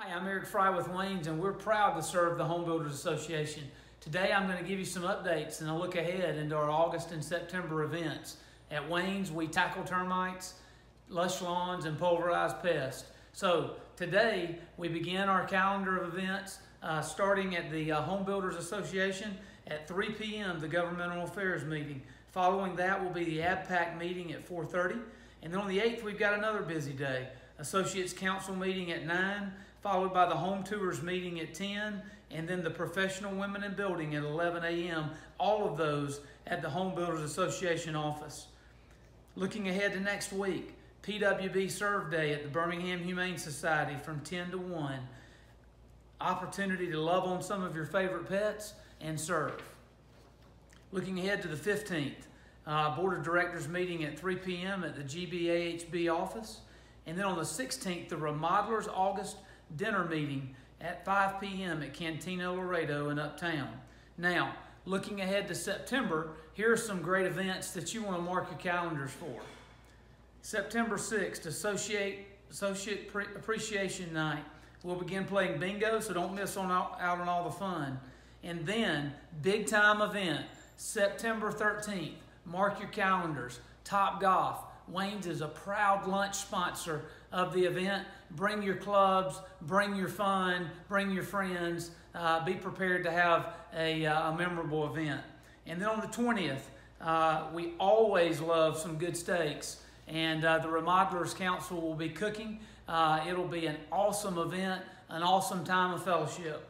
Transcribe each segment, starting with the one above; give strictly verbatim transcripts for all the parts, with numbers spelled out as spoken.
Hi, I'm Eric Fry with Waynes, and we're proud to serve the Home Builders Association. Today I'm going to give you some updates and a look ahead into our August and September events. At Waynes, we tackle termites, lush lawns, and pulverized pests. So today we begin our calendar of events uh, starting at the uh, Home Builders Association at three p m the Governmental Affairs meeting. Following that will be the A B PAC meeting at four thirty. And then on the eighth we've got another busy day. Associates Council meeting at nine, followed by the Home Tours meeting at ten, and then the Professional Women in Building at eleven a m All of those at the Home Builders Association office. Looking ahead to next week, P W B Serve Day at the Birmingham Humane Society from ten to one. Opportunity to love on some of your favorite pets and serve. Looking ahead to the fifteenth, uh, Board of Directors meeting at three p m at the G B A H B office. And then on the sixteenth, the Remodelers August dinner meeting at five p m at Cantina Laredo in Uptown. Now, looking ahead to September, here are some great events that you want to mark your calendars for. September sixth, Associate, Associate Pre Appreciation Night. We'll begin playing bingo, so don't miss on out, out on all the fun. And then, big time event, September thirteenth. Mark your calendars. Top Golf. Waynes is a proud lunch sponsor of the event. Bring your clubs, bring your fun, bring your friends. Uh, be prepared to have a, uh, a memorable event. And then on the twentieth, uh, we always love some good steaks. And uh, the Remodelers Council will be cooking. Uh, it'll be an awesome event, an awesome time of fellowship.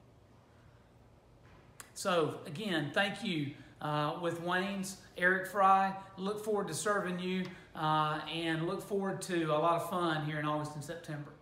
So again, thank you. Uh, with Waynes, Eric Fry. Look forward to serving you uh, and look forward to a lot of fun here in August and September.